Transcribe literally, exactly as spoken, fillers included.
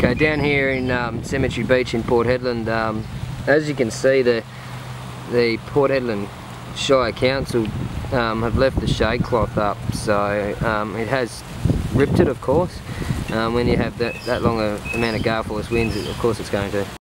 Okay, down here in um, Cemetery Beach in Port Hedland, um, as you can see, the the Port Hedland Shire Council um, have left the shade cloth up, so um, it has ripped it, of course. Um, when you have that, that long a amount of gale force winds, of course it's going to.